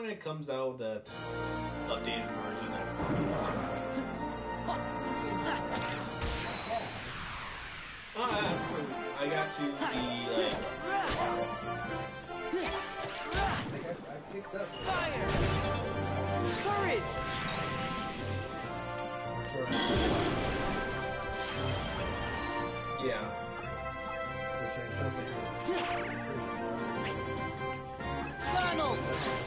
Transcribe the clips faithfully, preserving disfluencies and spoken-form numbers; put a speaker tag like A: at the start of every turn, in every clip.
A: when it comes out the updated version. That uh, I got to be like.
B: Like I, I picked up.
C: Fire! Courage!
B: That's where I
A: Yeah.
B: which I still think is pretty
C: Donald!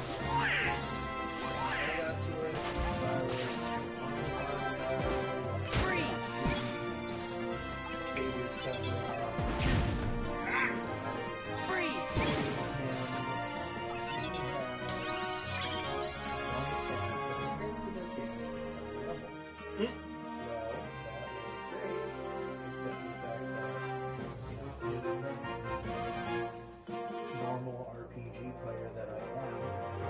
B: I got to it. I was on the
C: Freeze!
B: Savior Sephiroth.
C: Freeze!
B: Well, that was great, except the fact that, you know, being the normal R P G player that I am,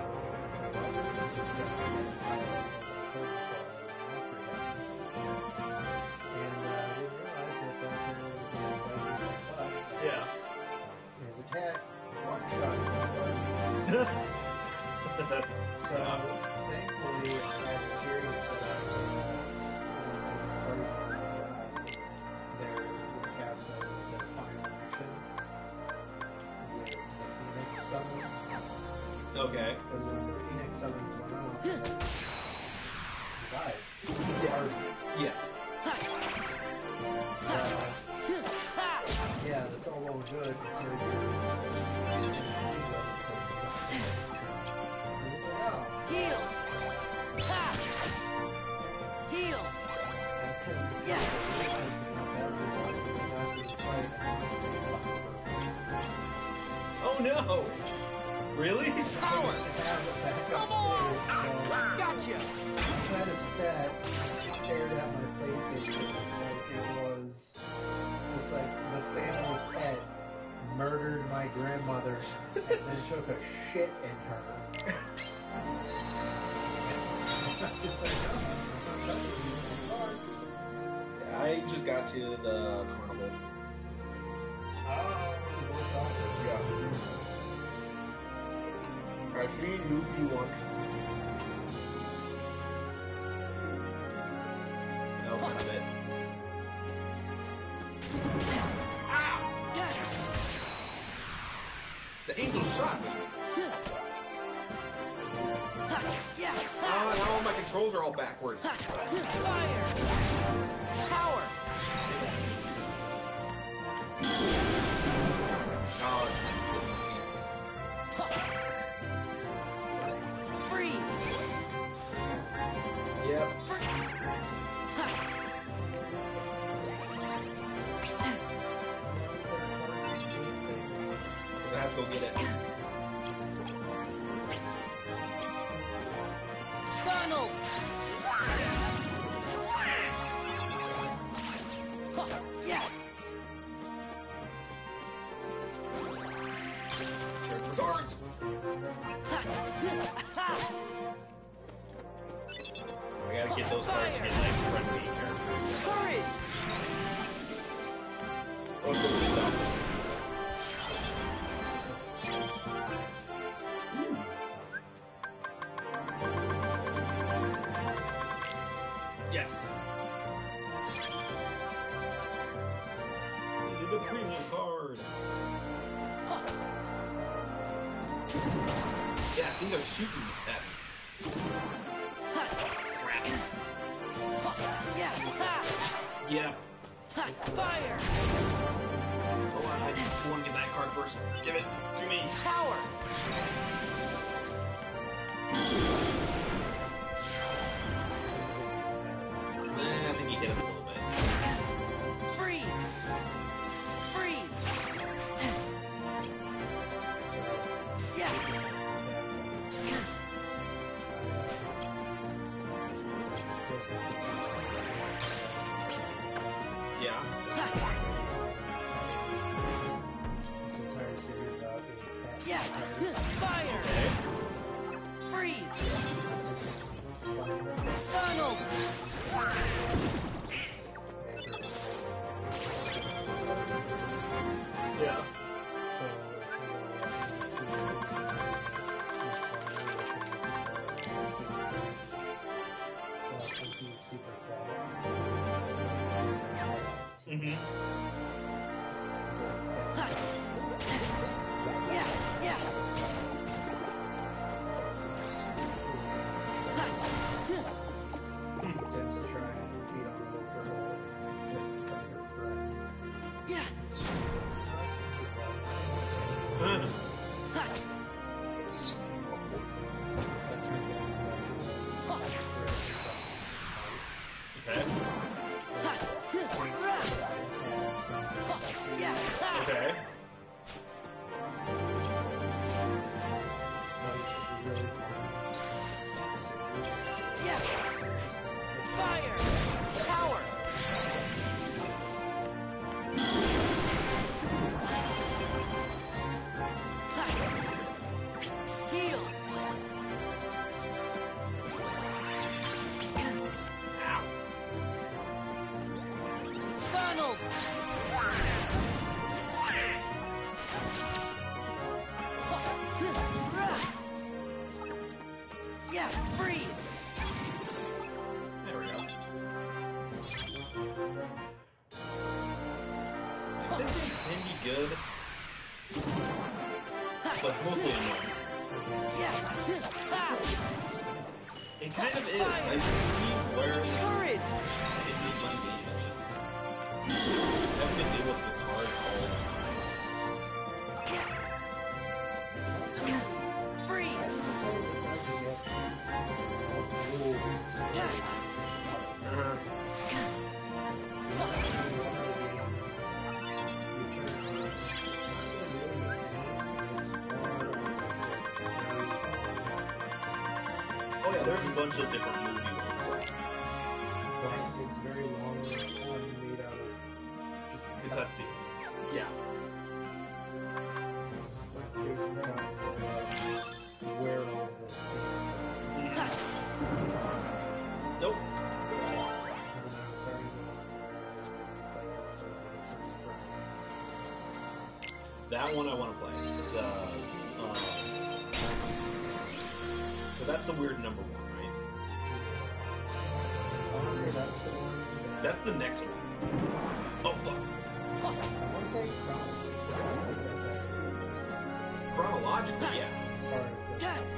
B: and uh, I didn't realize that that apparently was going to bite me in the butt.
A: Yes.
B: His attack, one shot. So, thankfully, I had a carry set up so that when the party died, there would cast the, the final action with the Phoenix summons.
A: Okay.
B: Because when the Phoenix summons went out, he died. Yeah.
A: Yeah.
B: Uh, yeah, that's all well and good until you
C: Heal! Ha! Heal! Yes!
A: Oh no! Really?
C: Power! Come on! Gotcha!
B: I kind of sat, stared at my PlayStation like it was just like the family pet murdered my grandmother and then took a shit in her. Just like, oh,
A: Yeah, I just got to the carnival.
B: ah, that's awesome.
A: Yeah. I've seen Yuffie once. That was kind of it. The angel shot me. Oh, now all my controls are all backwards.
C: Fire! Power!
A: Oh, this
C: Freeze!
A: is Yep. I have to go get it.
C: Donald! Yeah!
A: Check the guards. I gotta get those cards to get like friendly characters.
C: Courage!
A: Oh, it's gonna be done. Yes. Needed the premium card. Yeah, I think they're shooting at me. Crap.
C: Yeah!
A: Yeah.
C: Fire!
A: Hold on, I just want to get that card first. Give it to me.
C: Power!
A: Eh, I think he hit him a little bit.
C: Freeze! Freeze! Yeah!
A: Yeah.
B: This entire series about is
C: Yeah! Fire!
B: really good.
C: Yeah. Fire. Power. Heal.
A: Ow.
C: Donald. Yeah, freeze.
A: There we go. This thing can be good, but it's mostly annoying.
C: Yeah. Ha.
A: It kind of is. I can see where it
C: Courage.
A: needs money game. It's just having to deal with the cards all the time.
C: Freeze.
A: Oh yeah, there's a bunch of different movie ones.
B: Plus, it's very long one made out of
A: The cutscenes. Yeah.
B: like basic terms of where all of this came from.
A: Nope.
B: And then I'm starting the one where like, it's, uh, it's in France.
A: That one I want to play. The, um, so that's the weird number one, right?
B: I want to say that's the one that...
A: That's the next one. Oh fuck.
B: I want to say chronologically. I don't think that's actually the first one.
A: Chronologically, yeah.
B: As far as the timeline.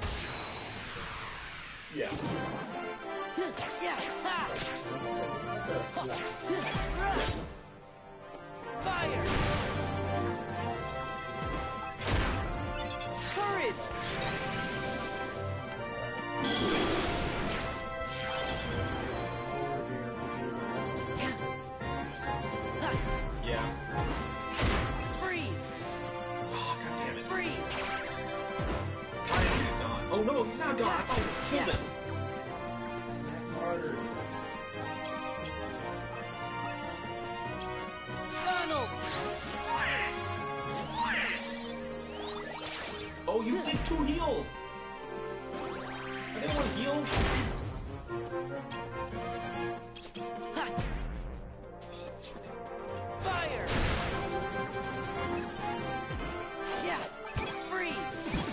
A: Yeah.
C: Yeah. Ha.
B: Yeah.
C: Fire. Courage.
A: Yeah.
C: Freeze.
A: Oh, god damn it.
C: Freeze.
A: Why is he gone? Oh no, he's not gone. I thought he killed him.
B: Harder.
C: Donald.
A: Oh, you did two heals. Anyone heals?
C: Ha. Fire. Yeah. Freeze.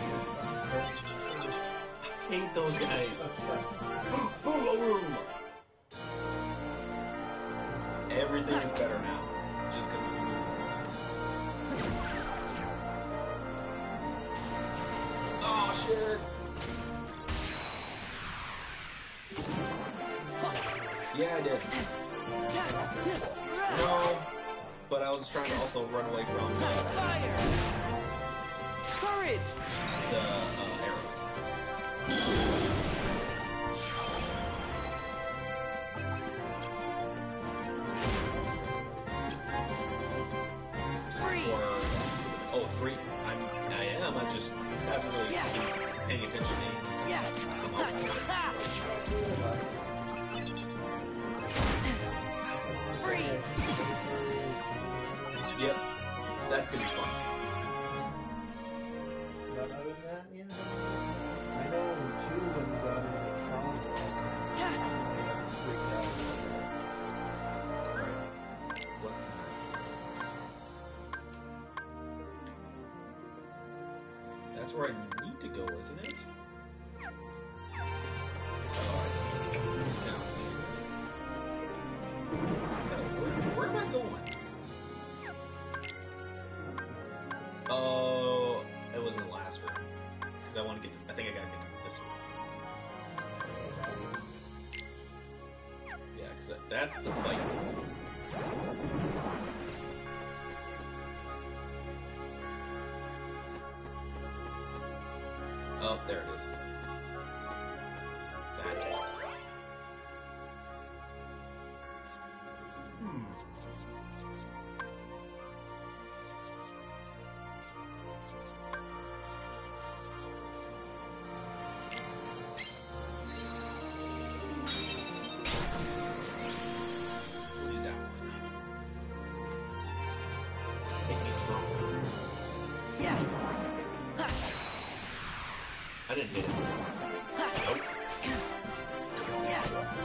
A: I hate those guys. Boom! Everything is better now, just because of you. Oh shit! Yeah, I did. No, but I was trying to also run away from the,
C: Fire. Courage.
A: the uh, arrows.
C: Freeze.
A: Or oh, three. I'm I am. I just haven't really
C: Yeah.
A: been paying attention to
C: Yeah.
A: come
C: Ha.
A: up with it.
C: Ha. Freeze.
A: Yep, that's gonna be fun.
B: But other than that, yeah. I know too when we got into Tron,
C: Ha.
B: I freaked out.
A: Alright. What's That's where I need to go, isn't it? Oh, I just down here. No, where, where am I going? Oh, it was in the last room. Because I want to get to, I think I gotta get to this room. Yeah, because that, that's the fight. Oh, there it is. That is. Hmm. hit. Nope.
C: Yeah.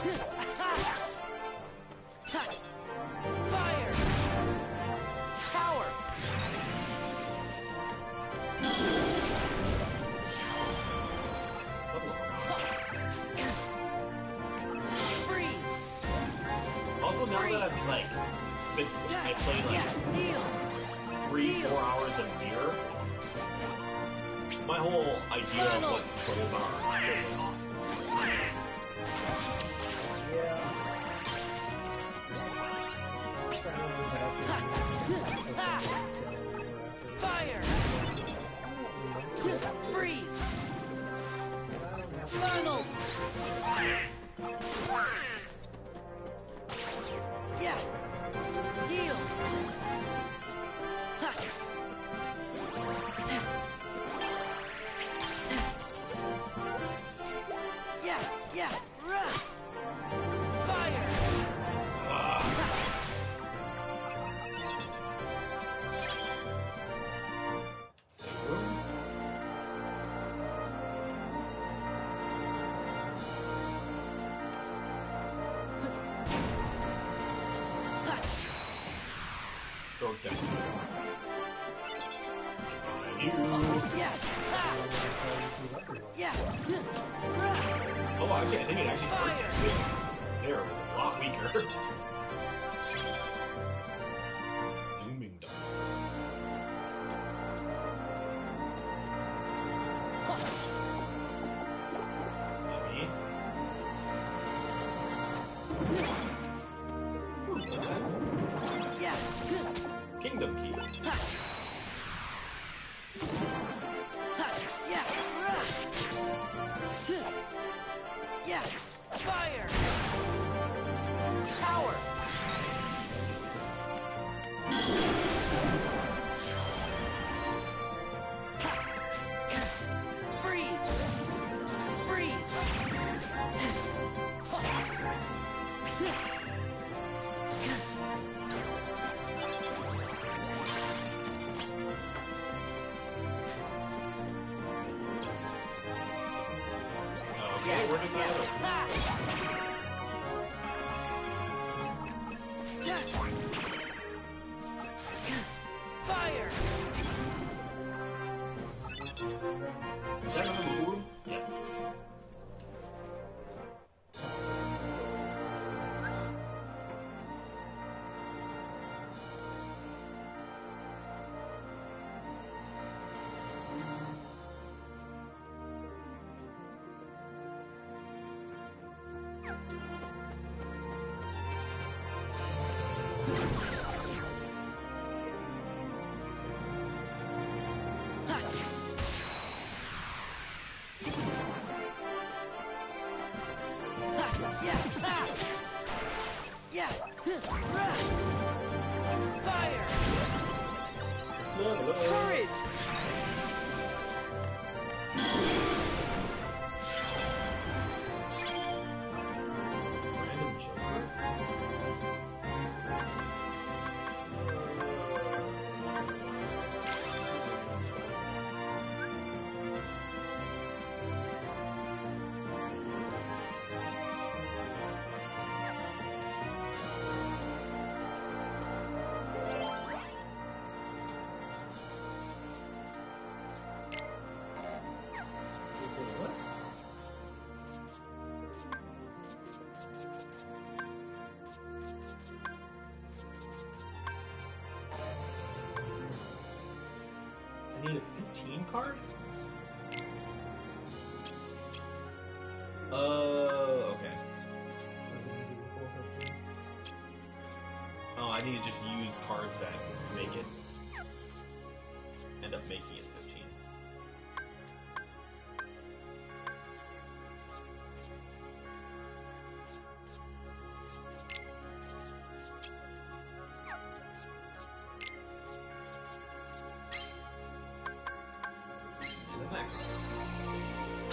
C: Fire. Power.
A: Level up.
C: Freeze.
A: Also, now that I've like, been, I played like
C: Yeah. Heal.
A: three, four hours of Nier, my whole idea of what controls are is really off.
B: Yeah. Kind of was happy.
C: Fire. Freeze. Funnel. Yeah. Heal. Ha. Yeah, yeah. Run. Fire.
A: Save room. Stroke down. Behind you.
C: Yeah. Ha. Yeah. Run.
A: Oh, actually, I think it actually
C: Fire.
A: hurts. There, a lot weaker. Dooming Dawn. Maybe. Ooh, what's that?
C: Yeah.
A: Kingdom Key.
C: Ha. Ha. Yeah. Run. Yeah. Fire. Power. Freeze. Freeze.
A: Okay, where did that go?
C: Ha. Fire.
A: Is that another moon? Yep.
C: Yeah. Ha. Yeah. Run. Fire. Courage.
A: Random Joker. What? I need a fifteen card? Uh, okay.
B: Was it needed before fifteen?
A: Oh, I need to just use cards that make it end up making it fifteen. And then that card.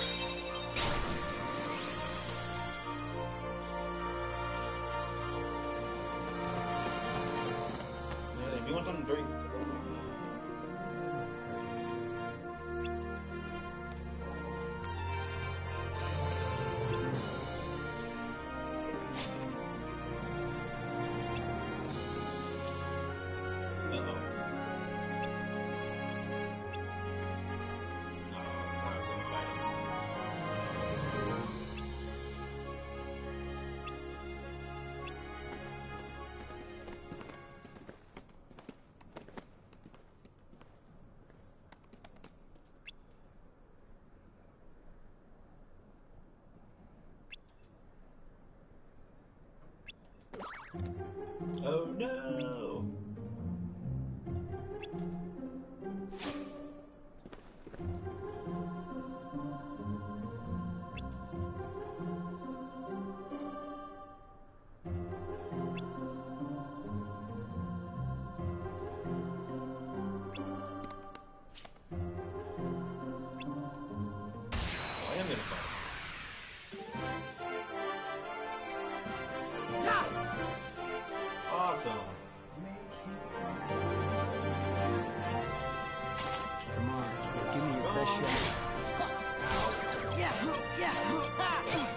A: Yeah, if you want something to drink. gonna fight him. Awesome.
C: Come on, give me your best shot. Yeah, yeah, ha!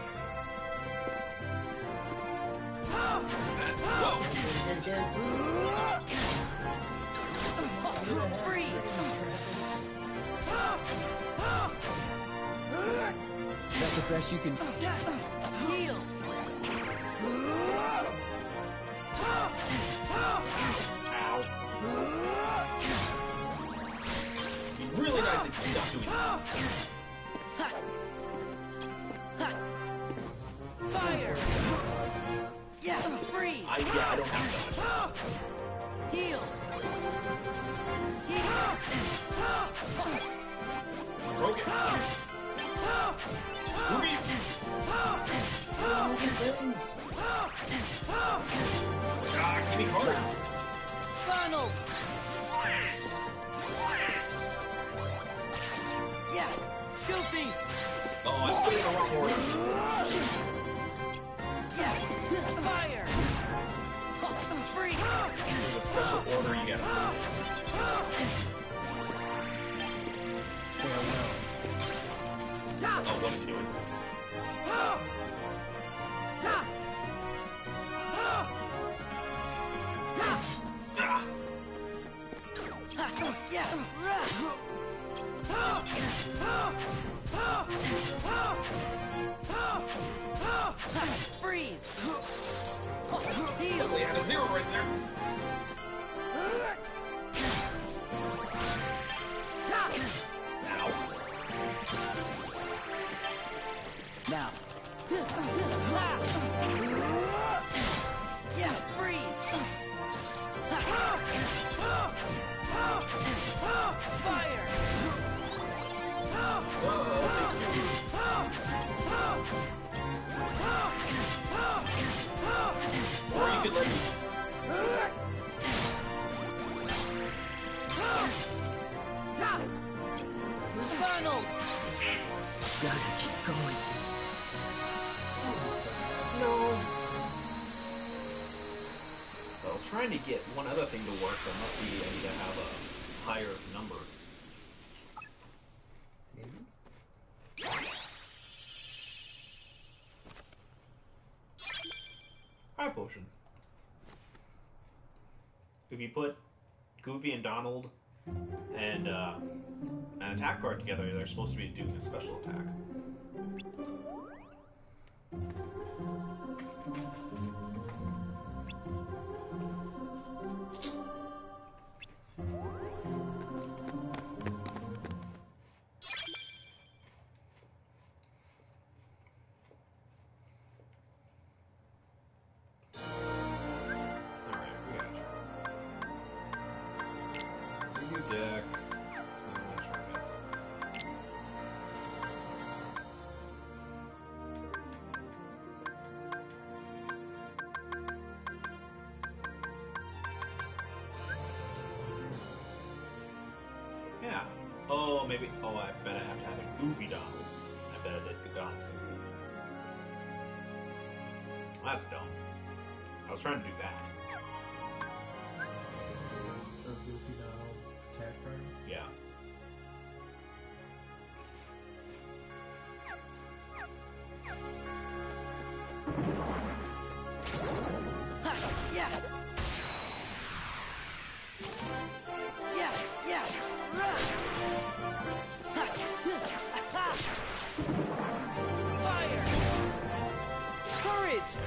C: Freeze! Is that the best you can... Heal!
A: Ow. Be really nice if you stop doing that.
C: Fire! Yeah, freeze!
A: I, yeah, I don't have that.
C: Heal! Heal!
A: Broke it. Ruby! Ah, give me cards.
C: Donald! Yeah, Goofy!
A: Oh, I put it in the wrong order.
C: Yeah, fire! Free!
A: There's a special order you gotta put
C: Farewell.
A: in. Oh, what's he doing? Ah!
C: Yeah! Freeze! Heal!
A: They had a zero right there. Ow.
C: Now. Yeah, freeze! Fire!
A: Or you could let me.
C: Donald! Gotta keep going.
A: No. I was trying to get one other thing to work, but must be I need to have a higher number.
B: Maybe?
A: High potion. If you put Goofy and Donald and uh, an attack card together, they're supposed to be doing a special attack. Alright, we got you. New deck. Oh, that's right, guys. Yeah. Oh, maybe. Oh, I bet I have to have a Goofy Donald. I bet I did Donald Goofy. That's dumb. I was trying to do that.
B: So Goofy Donald attack card.
A: Yeah.
C: Ha! Yeah! Yeah! Yeah! Run! Ha! Ha! Fire! Courage!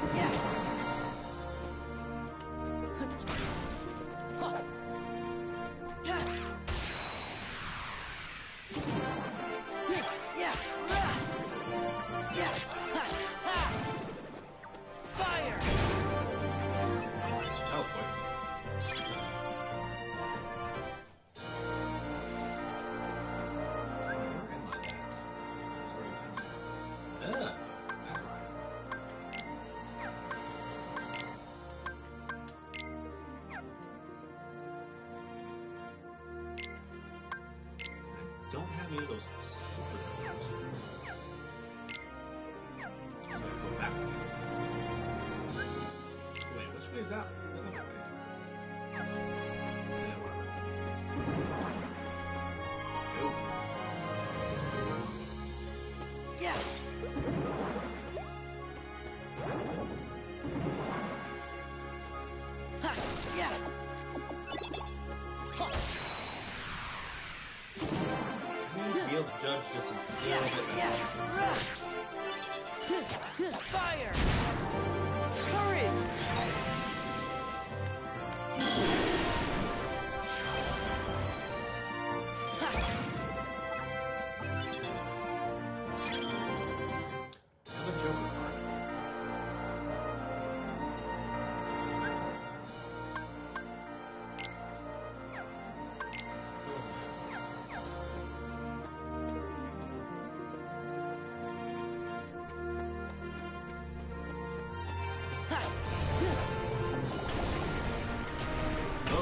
C: Yeah. Yeah. Yeah. Fire!
A: That was quick. Where am I at? Sorry, ah, that's right. I don't have any of those super numbers. So I go back. Wait, which way is that? The other way. Yeah, whatever. Nope.
C: Yeah. Ha! Yeah.
A: You need to be able to judge distance a
C: Yeah.
A: little bit better.
C: Yeah. Fire! Courage!
A: Have a Joker card. Oh.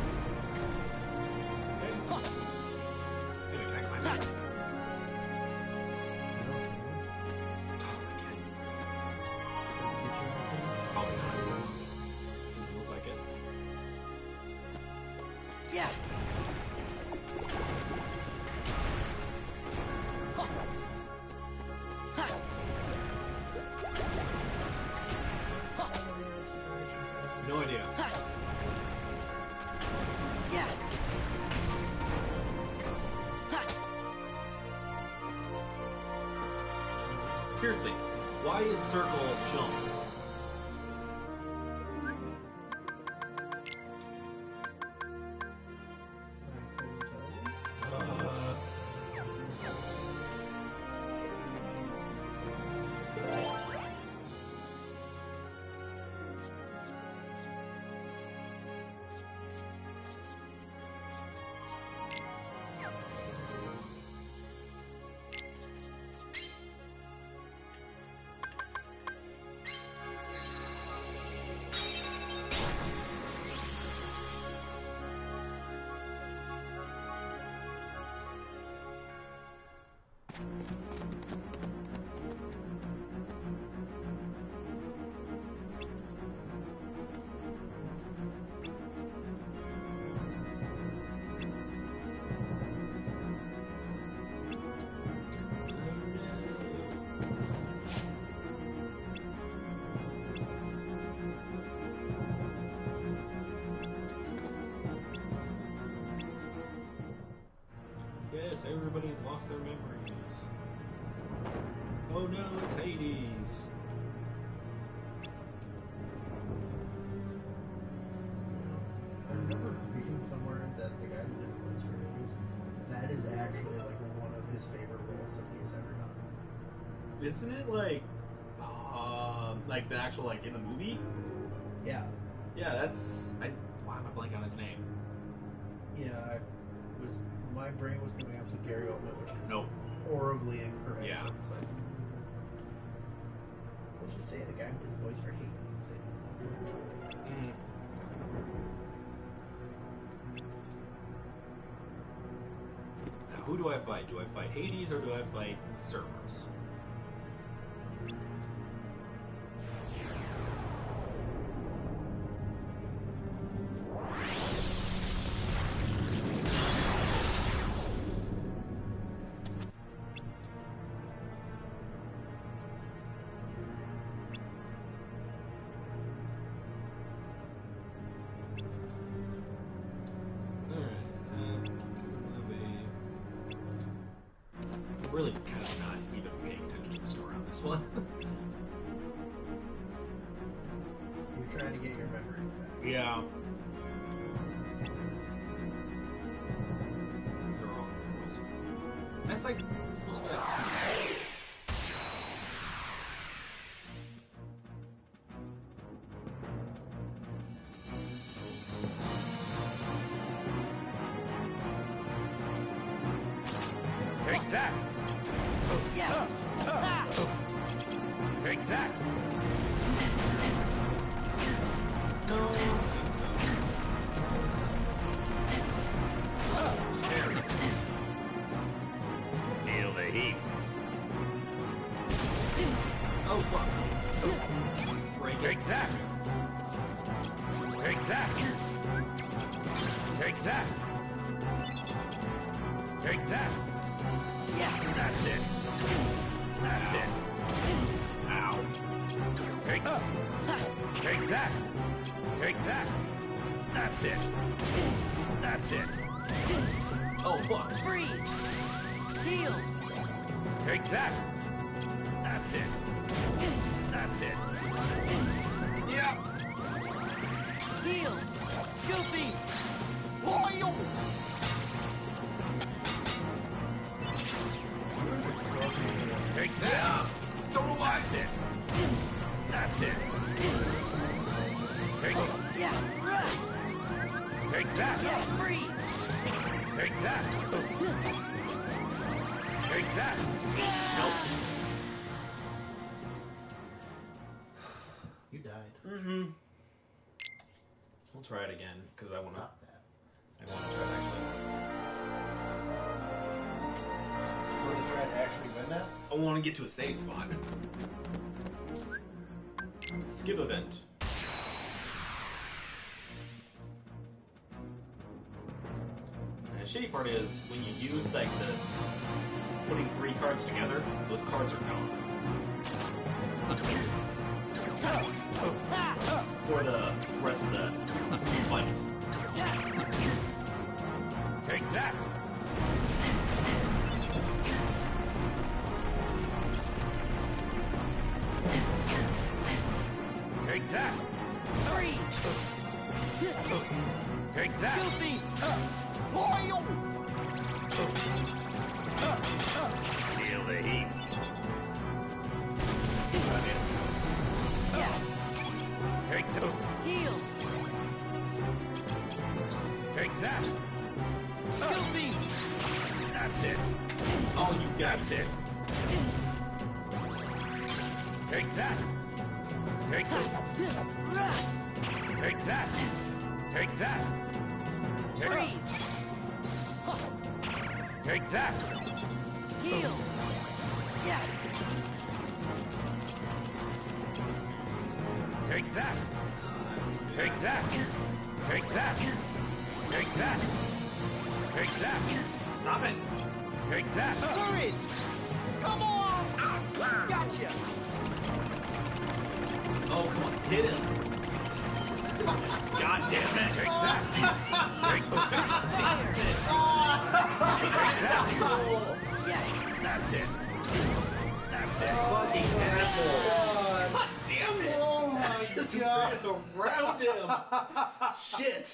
A: Okay. Anyway, can I climb that? Oh, I can't. Probably not. Doesn't look like it.
C: Yeah.
A: No idea.
C: Yeah.
A: Seriously, why is circle jump? Uh, Yes, everybody's lost their memories. Oh no, it's Hades.
B: I remember reading somewhere that the guy who did the voice for Hades, that is actually like one of his favorite roles that he's ever done.
A: Isn't it like, uh, like the actual like in the movie?
B: Yeah,
A: Yeah, that's. I. Why am I blanking on his name?
B: yeah. I was my brain was coming up to Gary Oldman, which is
A: Nope.
B: horribly incorrect.
A: Yeah.
B: So I was like, we'll just say the guy who did the voice for Hades. They don't know who I'm talking about.
A: Mm. Now, who do I fight? Do I fight Hades or do I fight Cerberus? Really kind of not even paying attention to the story on this one.
B: You're trying to get your memories back.
A: Yeah. The wrong points. That's like it's supposed to be like two.
D: Take that!
C: Yeah. Ah.
D: Take that!
A: No, I don't think so. Carry.
D: Feel the heat.
A: Oh, fuck. Break it.
D: Take that! Take that! Take that! Take that!
C: Yeah.
D: That's it! That's it!
A: Ow.
D: Take, take that! Take that! That's it! That's it!
A: Oh, fuck.
C: Freeze. Heal.
D: Take that! That's it! That's it!
A: Yeah.
C: Heal. Goofy.
D: Take that!
A: Don't know why.
D: That's it! That's it! Take,
C: Yeah. Ruh.
D: take that!
C: Yeah. Freeze.
D: Take that! Take that!
A: Nope.
B: You died.
A: Mm-hmm. We'll try it again, because I want to
B: Stop that.
A: I want to try it actually.
B: You want to try to actually win that?
A: I want to get to a safe spot. Skip event. And the shitty part is, when you use like the putting three cards together, those cards are gone. For the rest of the fight.
D: Take that! Take that!
C: Freeze.
D: Take that!
C: Goofy.
D: Feel the heat.
C: Yeah.
D: Take the...
C: Heal.
D: Take that!
C: Goofy.
D: That's it!
A: Oh, you got
D: That's it! Take that! Take this!
C: Ruh.
D: Take that! Take that! Take,
C: Freeze.
D: take that!
C: Heal. Yeah.
D: Take that! Take that! Take that! Take that! Take that!
A: Stop it!
D: Take that!
C: Courage. Come on. Gotcha.
A: Oh, come on, hit him! God damn it!
D: Take that! Take that!
C: Fire.
D: Take that!
C: Yeah.
D: That's it! That's it!
A: Fucking asshole!
B: God.
A: God damn it!
B: Oh my
A: I just
B: God.
A: ran around him! Shit!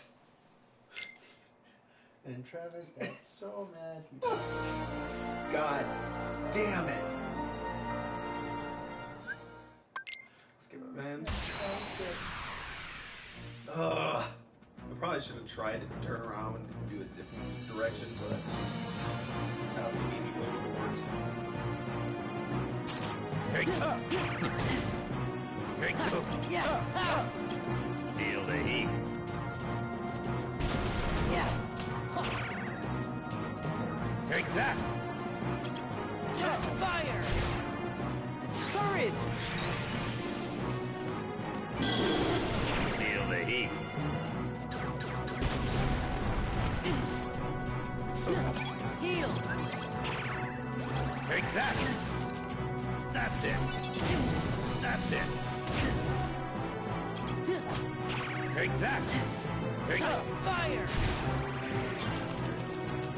B: And Travis got so mad. He died.
A: God damn it! Skip event. Ugh. I probably should have tried to turn around and do a different direction, but I don't think any way would have worked.
D: Take that! Take that!
C: Yeah.
D: Feel the heat!
C: Yeah.
D: Take that!
C: Fire. Courage.
D: Feel the heat!
C: Heal.
D: Take that! That's it! That's it! Take that! Take
C: Fire.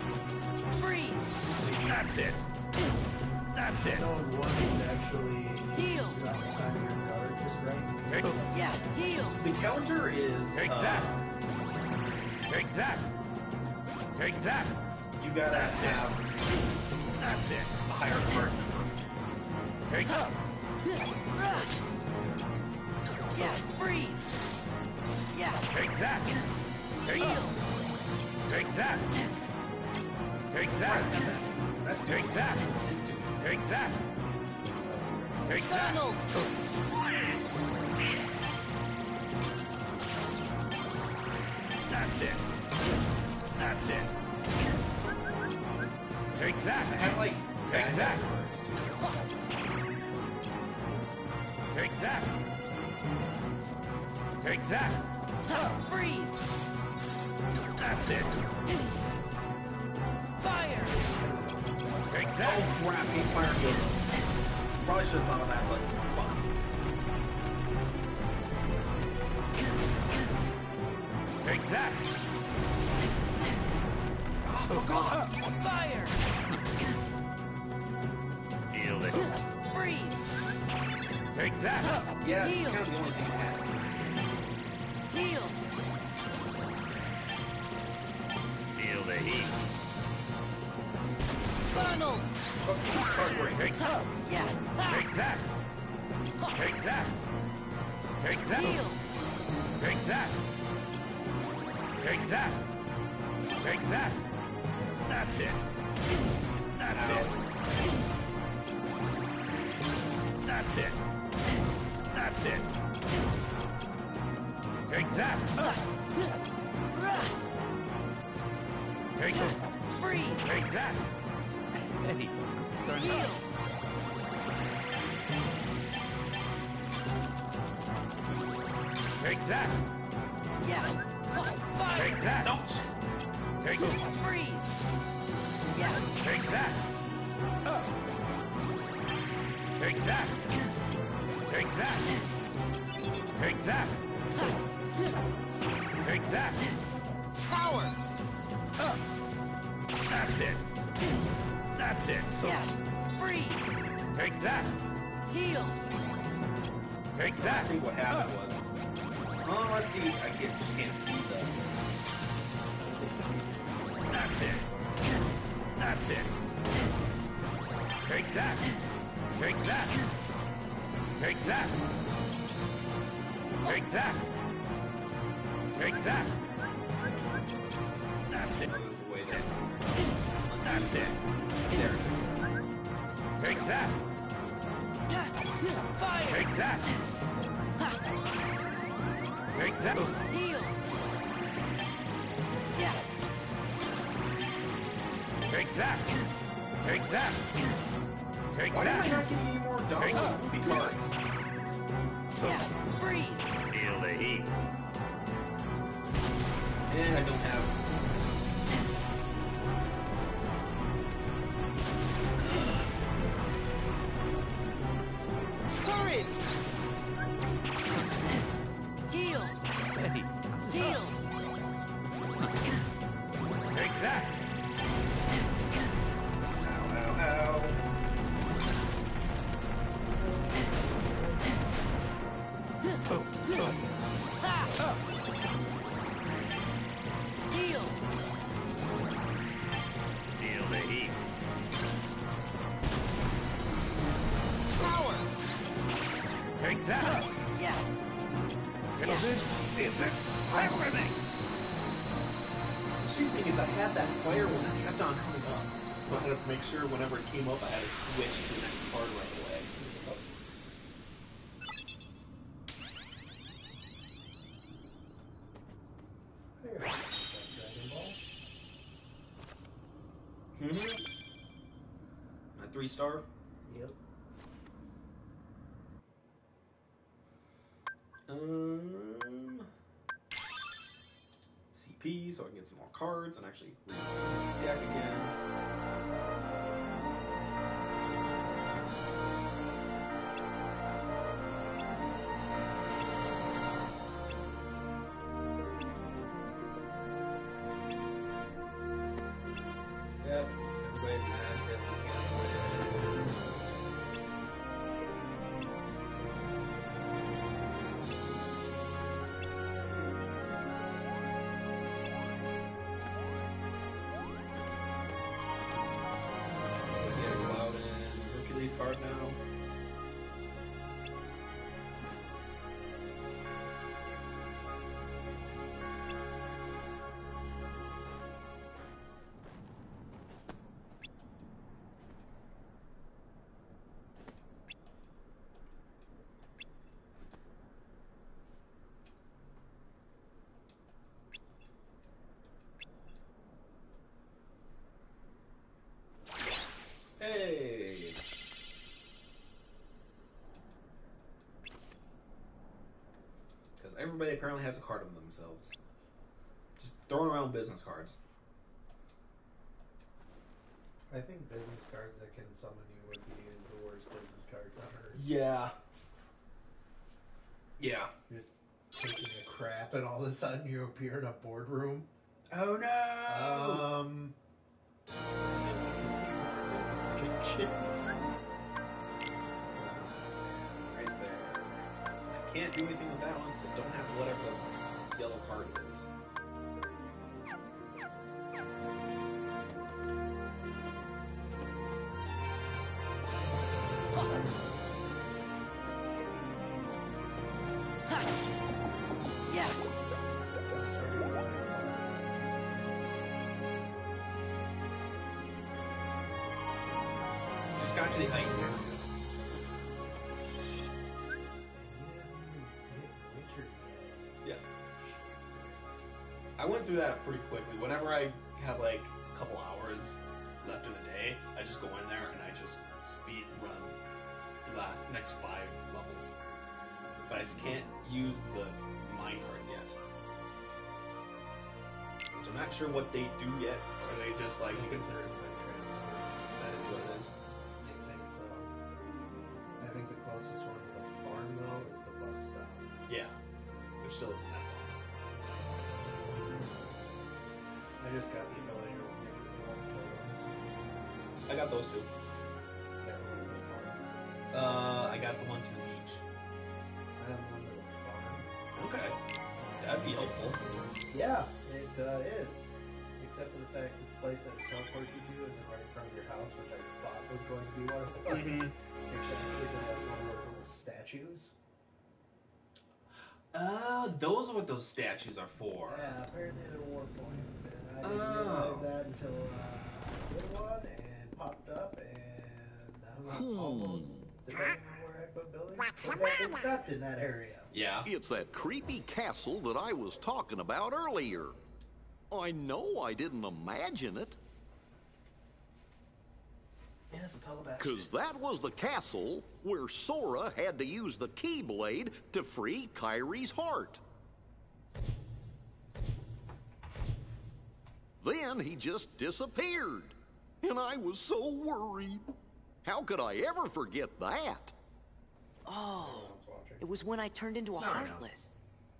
C: Freeze.
D: That's it! That's it!
B: No one is actually
C: Heal.
B: Drop the time your guard just right.
D: Take,
C: Yeah, heal.
A: The counter is
D: Take
A: uh,
D: that. take that. Take that.
A: You gotta
D: That's it.
A: have
D: That's it.
A: a higher card number.
D: Take up.
C: Rush. Yeah, freeze. Yeah,
D: Take that. Take
C: heal.
D: up. Take that. Take that.
A: That's
D: Take that. Take that. Take that.
C: Tunnel.
D: That's it. That's it. Take
A: I
D: that.
A: have like
D: Take
A: bad
D: that.
A: cards too.
D: Take that. Take that.
C: Freeze.
D: That's it.
C: Fire.
D: Take
A: Oh
D: that.
A: crap, he fired you. Probably should have thought of that, but fuck.
D: Take that.
A: Oh god.
C: Fire.
D: Feel it.
C: Freeze.
D: Take that.
A: Yeah, it's
C: Heal.
A: kind of the only thing I had.
C: Heal.
D: Feel the heat.
C: Tunnel.
A: Okay, card break.
D: Take that.
C: Yeah.
D: Take that. Take that. Take that.
C: Heal.
D: Take that. Take that. Take that. That's it. That's it. That's it. That's it. Take that.
C: Rush.
D: Take it.
C: Freeze.
D: Take that. Hey, starting
C: Heal.
D: up. Take that.
C: Yeah. Fire.
D: Take that.
A: No.
D: Take it.
C: Freeze. Yeah.
D: Take that. Take that. Take that. Take that. Take that.
C: Power.
D: That's it. That's it.
C: Yeah. Freeze.
D: Take that.
C: Heal.
D: Take
A: I
D: that.
A: think what happened was. Oh, let's see. I get, just can't see the.
D: That's it. That's it. Take that. Take that. Take that. Take that. Take that. That's it.
A: There's a way that.
D: That's it.
A: There it is.
D: Take that.
C: Fire.
D: Take that. Take that.
C: Heal. Yeah.
D: Take that. Take that. Take
A: Why am I
D: that.
A: not getting any more
D: Take
A: Donald
D: that.
A: movie cards?
C: Yeah. Freeze.
D: Feel the heat.
A: And I don't have.
C: Courage. Heal.
D: Hey,
C: Heal.
D: take that.
A: Ow, ow, ow.
C: Ha. Heal.
D: Feel the heat.
C: Power.
D: Take that.
C: Yeah.
D: This is everything.
A: The stupid thing is I had that fire one that kept on coming up. So I had to make sure whenever it came up, I had to switch to the next card right away.
B: There. That Dragon Ball.
A: Mm-hmm. My three star.
B: Yep.
A: Um, C P, so I can get some more cards and actually read the deck again. Yep, everybody's mad if we cancel it. card now. Hey! Because everybody apparently has a card of themselves. Just throwing around business cards.
B: I think business cards that can summon you would be the worst business cards ever.
A: Yeah. Yeah.
B: You're just taking a crap and all of a sudden you appear in a boardroom.
A: Oh no!
B: Um... I guess you can see more physical depictions.
A: Right there. I can't do anything with that one, so don't have whatever the yellow card is.
C: Yeah.
A: Just got to the ice area. Yeah. I went through that pretty quickly. Whenever I have like a couple hours left in the day, I just go in there and I just speed run the last next five levels. But I just can't use the mine cards yet. Which I'm not sure what they do yet. Or are they just like you can
B: third quick transfer.
A: that is what it is.
B: I think so. I think the closest one to the farm though is the bus stop.
A: Yeah. Which still isn't that far.
B: I just got the ability to make warm totems.
A: I got those two.
B: That one to the farm.
A: Uh I got the one to the beach.
B: I have one to the farm.
A: Okay. That'd be helpful.
B: Yeah, it uh, is. Except for the fact that the place that it teleports you to isn't right in front of your house, which I thought was going to be one of the ones.
A: Mhm.
B: It's actually just like one of those little statues.
A: Uh, those are what those statues are for.
B: Yeah, apparently they're war points, and I didn't
A: Oh.
B: realize that until uh, I did one and popped up, and I'm
D: Hmm.
B: almost debating on where I put buildings. But that been stopped in that area.
A: Yeah.
D: It's that creepy castle that I was talking about earlier. I know I didn't imagine it,
A: Yes, it's all about
D: because that was the castle where Sora had to use the Keyblade to free Kyrie's heart. Then he just disappeared, and I was so worried. How could I ever forget that?
C: Oh,
B: Someone's watching.
C: it was when I turned into a
A: No, I know.
C: Heartless.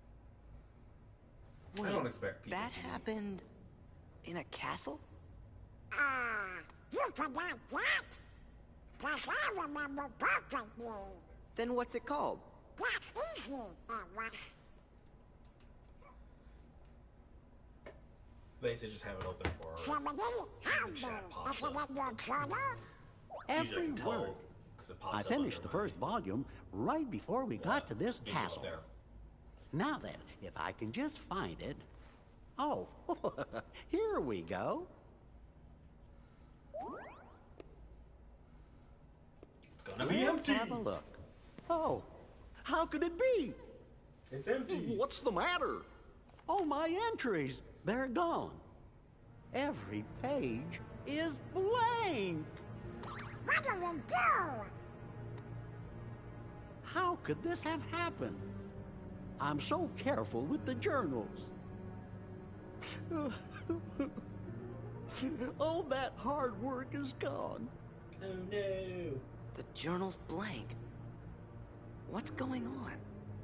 A: I
C: Wait,
A: don't expect people
C: that
A: to be-
C: happened in a castle?
E: Ah, you forgot that? Cause I remember perfectly.
C: Then what's it called?
E: That's easy, it was.
A: They say just have it open for
E: Somebody help me.
A: chat
E: Is
A: pops
E: it
A: up.
E: in your corner?
A: Usually I
F: Every
A: can tell
F: word.
A: 'cause it pops
F: I
A: up
F: finished the
A: under my-
F: first volume right before we got to this
A: video up
F: castle.
A: there.
F: Now then, if I can just find it. Oh, here we go.
A: It's gonna be
F: Let's
A: empty.
F: have a look. Oh, how could it be?
A: It's empty.
D: What's the matter?
F: Oh, my entries, they're gone. Every page is blank.
E: What do we do?
F: How could this have happened? I'm so careful with the journals. All that hard work is gone.
A: Oh no.
C: The journal's blank. What's going on?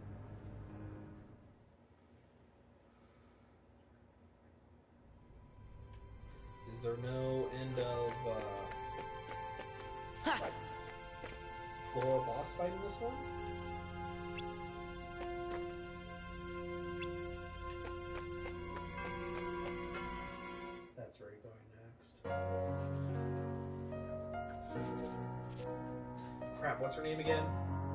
A: Is there no end of uh,
C: Ha!
A: like floor boss fight in this one?
B: That's where you're going next.
A: crap, what's her name again?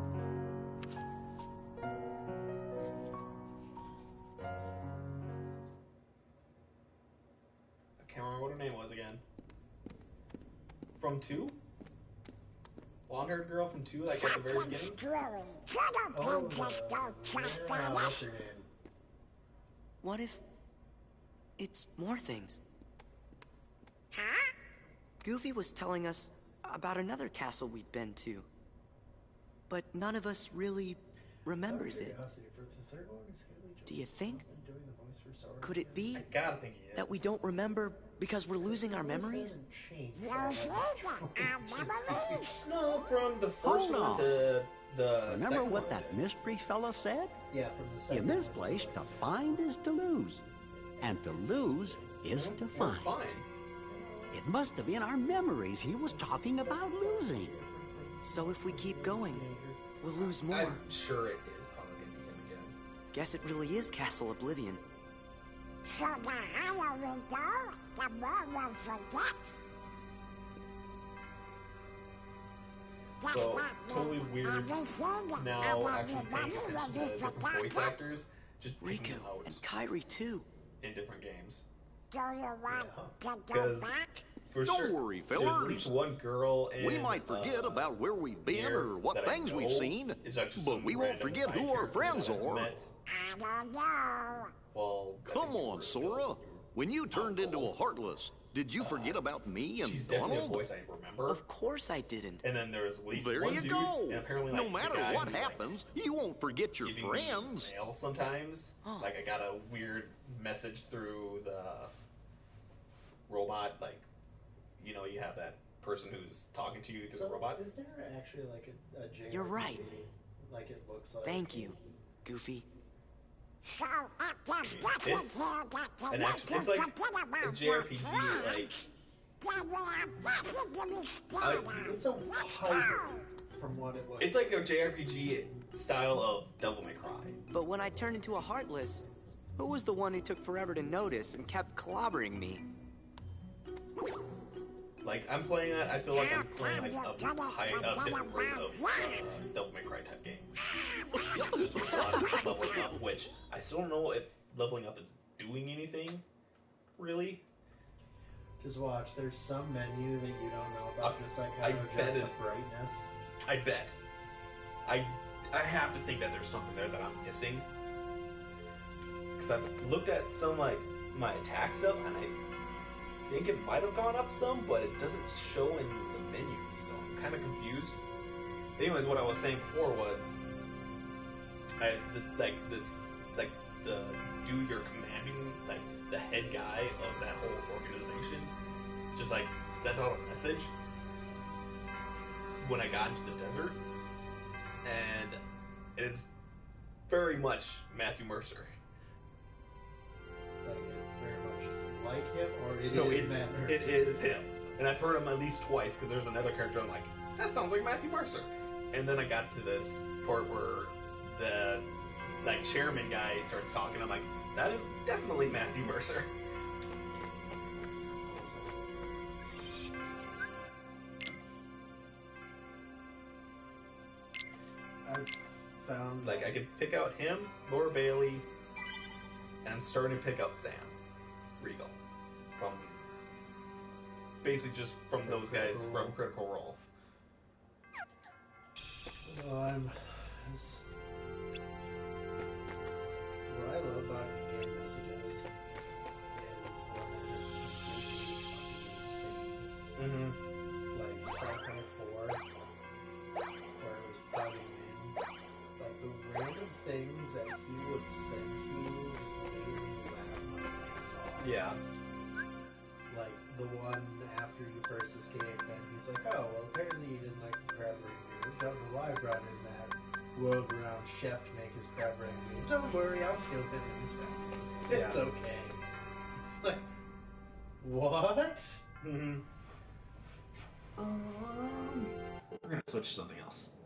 A: I can't remember what her name was again. From two? Blonde-haired girl from two, like at the very
E: Something
A: beginning?
E: screwy. Turtle
B: Oh,
E: princess
B: uh,
E: don't trust
B: yeah,
E: on
B: what's
E: us.
B: her name?
C: What if it's more things?
E: Huh?
C: Goofy was telling us about another castle we'd been to. But none of us really remembers it.
B: Curiosity, for the third one, is Haley Joel
C: Do you think?
B: Osment doing the voice for Sora
C: Could it
B: again?
C: be
A: I gotta think he is.
C: that we don't remember because we're losing our
B: Voice
C: memories?
B: hasn't changed
E: You
B: that
E: see
B: much.
E: that? Our memories.
A: No, from the
F: Hold
A: first one
F: on.
A: to the
F: Remember
A: second
F: what
A: one.
F: that mystery fella said?
B: Yeah, from the second
F: In this
B: one,
F: place,
B: it's
F: to
B: like-
F: find is to lose. And to lose is to
A: We're
F: find.
A: fine.
F: It must have been our memories he was talking about losing.
C: So if we keep going, we'll lose more.
A: I'm sure it is probably gonna be him again.
C: Guess it really is Castle Oblivion.
E: So the higher we go, the more we'll forget. Does
A: So,
E: that
A: totally
E: mean
A: weird
E: everything
A: Now,
E: and
A: actually paying
E: everybody
A: attention
E: will
A: to
E: be
A: different voice
E: forgotten?
A: actors, just picking
C: Riku
A: them out
C: and Kairi too.
A: in different games.
E: Do you want to go
A: 'Cause
E: back?
A: For
D: Don't
A: sure,
D: worry,
A: there's at
D: fellers.
A: least one girl in,
D: We might forget
A: uh,
D: about where we've been
A: here
D: or what
A: that I
D: things we've
A: know
D: seen,
A: is actually
D: but
A: some
D: we won't
A: random
D: forget
A: side
D: who our
A: character
D: friends
A: that I've
D: are.
A: met.
E: I don't know.
A: Well, I
D: Come
A: think you
D: on,
A: were still-
D: Sora.
A: you were
D: When you turned into a
A: old.
D: Heartless, did you forget about me and
A: She's definitely a
D: Donald?
A: voice I remember.
C: Of course I didn't.
A: And then there was at least
D: There
A: one
D: you
A: dude,
D: go.
A: and apparently, like,
D: No
A: the
D: matter
A: guy
D: what
A: who's, like,
D: happens, you won't forget your
A: giving me
D: friends.
A: mail sometimes.
C: Oh.
A: Like I got a weird message through the robot. Like, you know, you have that person who's talking to you through
B: So,
A: the robot.
B: is there actually like a, a J R P G
C: You're right.
B: like it looks like?
C: Thank you, Goofy.
E: So it just gets in
A: It's
E: here that can
A: an
E: make
A: action,
E: you
A: it's like
E: forget
A: a
E: about
A: J R P G.
E: your friends.
A: Like
E: Then we have nothing to be scared of.
B: It's a
E: Let's
B: hybrid
E: go.
B: from what it looks.
A: it's like a J R P G style of Devil May Cry.
C: But when I turned into a Heartless, who was the one who took forever to notice and kept clobbering me?
A: Like I'm playing that, I feel like I'm playing like a high, a different version of uh, Devil May Cry type game. There's a lot of leveling up, which I still don't know if leveling up is doing anything, really.
B: Just watch. There's some menu that you don't know about,
A: I-
B: just like
A: I
B: how
A: bet
B: just the
A: it-
B: brightness.
A: I bet. I I have to think that there's something there that I'm missing. Because I've looked at some like my attack stuff and I think it might have gone up some, but it doesn't show in the menus, so I'm kind of confused. Anyways, what I was saying before was, I the, like this like the do your commanding like the head guy of that whole organization just like sent out a message when I got into the desert, and it's very much Matthew Mercer.
B: Like it's very much just like him, or it is
A: No, it's
B: Matt Mercer.
A: it is him, and I've heard him at least twice because there's another character I'm like, that sounds like Matthew Mercer, and then I got to this part where the like chairman guy starts talking. I'm like, that is definitely Matthew Mercer.
B: I've found
A: Like I could pick out him, Laura Bailey, and I'm starting to pick out Sam Riegel from basically just from
B: From
A: those guys
B: Critical
A: from
B: Role.
A: Critical Role.
B: Well, I'm. What I love about in-game messages is when they're just
A: Mm-hmm.
B: like Far Cry four, where it was plugging in, like the random things that he would send you just made me laugh my ass off.
A: Yeah.
B: Like the one after you first escaped, and he's like, "Oh, well, apparently you didn't like the crab rangoon. Don't know why I brought in that world-renowned chef to make his crab rangoon. Don't worry, I'll kill him and his family. It's
A: Yeah.
B: okay." It's like, what?
A: Mm-hmm. Um, we're gonna switch to something else.